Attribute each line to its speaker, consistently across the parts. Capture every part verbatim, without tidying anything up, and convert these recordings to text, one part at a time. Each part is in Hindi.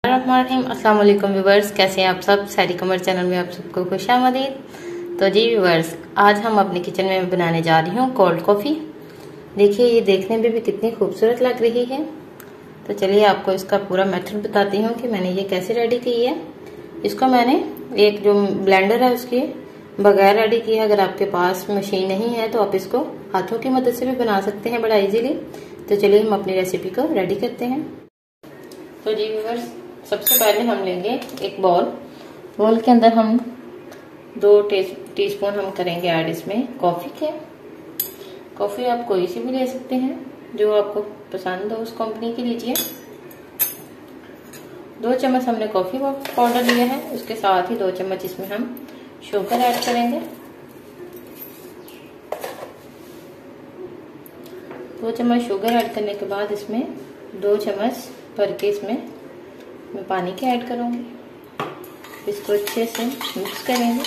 Speaker 1: अस्सलाम वालेकुम व्यूवर्स, कैसे हैं आप सब। सैरी कमर चैनल में आप सबको खुश आमदीद। तो जी व्यूवर्स, आज हम अपने किचन में बनाने जा रही हूँ कोल्ड कॉफ़ी। देखिए ये देखने में भी कितनी खूबसूरत लग रही है। तो चलिए आपको इसका पूरा मेथड बताती हूँ कि मैंने ये कैसे रेडी की है। इसको मैंने एक जो ब्लेंडर है उसके बगैर रेडी किया है। अगर आपके पास मशीन नहीं है तो आप इसको हाथों की मदद से भी बना सकते हैं बड़ा इजीली। तो चलिए हम अपनी रेसिपी को रेडी करते हैं। तो जी व्यूवर्स, सबसे पहले हम लेंगे एक बॉल। बॉल के अंदर हम दो टीस्पून हम करेंगे ऐड इसमें कॉफ़ी के। कॉफ़ी आप कोई सी भी ले सकते हैं, जो आपको पसंद हो उस कंपनी की लीजिए। दो चम्मच हमने कॉफ़ी पाउडर लिया है, उसके साथ ही दो चम्मच इसमें हम शुगर ऐड करेंगे। दो चम्मच शुगर ऐड करने के बाद इसमें दो चम्मच भर के इसमें मैं पानी के ऐड करूंगी। इसको अच्छे से मिक्स करेंगे।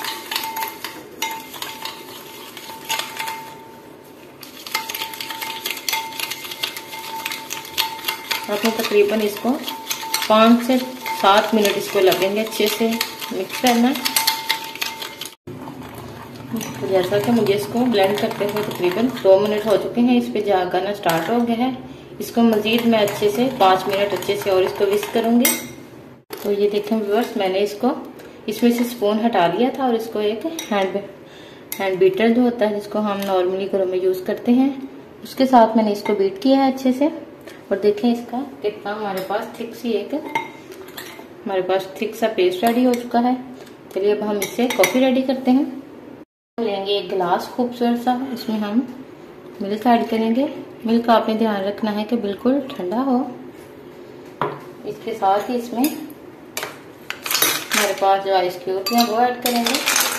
Speaker 1: आपने तकरीबन इसको पाँच से सात मिनट इसको लगेंगे अच्छे से मिक्स करना। तो जैसा कि मुझे इसको ब्लेंड करते हुए तकरीबन दो मिनट हो चुके हैं, इस पे जाग आना स्टार्ट हो गया है। इसको मजीद मैं अच्छे से पाँच मिनट अच्छे से और इसको विस्क करूंगी। तो ये देखें व्यूअर्स, मैंने इसको इसमें से स्पून हटा लिया था और इसको एक हैंड हैंड बीटर जो होता है जिसको हम नॉर्मली घरों में यूज करते हैं, उसके साथ मैंने इसको बीट किया है अच्छे से। और देखें इसका कितना हमारे पास थिक सी एक हमारे पास थिक सा पेस्ट रेडी हो चुका है। चलिए अब हम इससे कॉफी रेडी करते हैं। लेंगे एक गिलास खूबसूरत सा, इसमें हम मिल्क ऐड करेंगे। मिल्क आपने ध्यान रखना है कि बिल्कुल ठंडा हो। इसके साथ ही इसमें हमारे पास जो आइस क्यूब है वो ऐड करेंगे।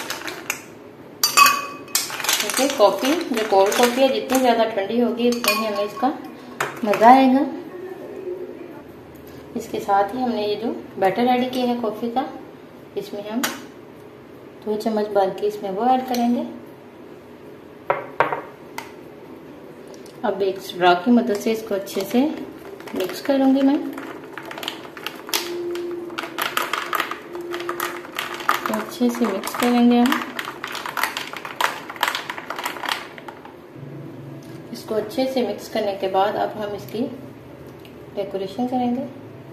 Speaker 1: ओके, कॉफ़ी जो कोल्ड कॉफ़ी है जितनी ज़्यादा ठंडी होगी उतनी ही हमें इसका मज़ा आएगा। इसके साथ ही हमने ये जो बैटर रेडी किया है कॉफ़ी का, इसमें हम दो चम्मच भर के इसमें वो ऐड करेंगे। अब एक स्ट्रॉ की मदद से इसको अच्छे से मिक्स करूंगी मैं। तो अच्छे से मिक्स करेंगे हम इसको। अच्छे से मिक्स करने के बाद अब हम इसकी डेकोरेशन करेंगे।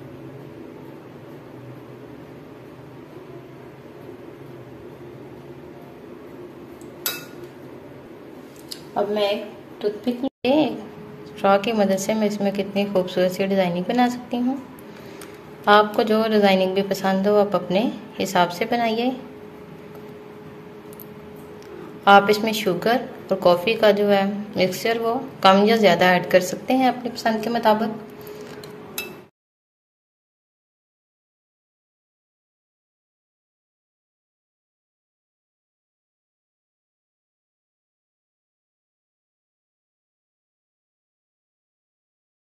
Speaker 1: अब मैं एक टूथपिक स्ट्रॉ की मदद से मैं इसमें कितनी खूबसूरत सी डिज़ाइनिंग बना सकती हूँ। आपको जो डिज़ाइनिंग भी पसंद हो आप अपने हिसाब से बनाइए। आप इसमें शुगर और कॉफ़ी का जो है मिक्सचर वो कम या ज़्यादा ऐड कर सकते हैं अपनी पसंद के मुताबिक।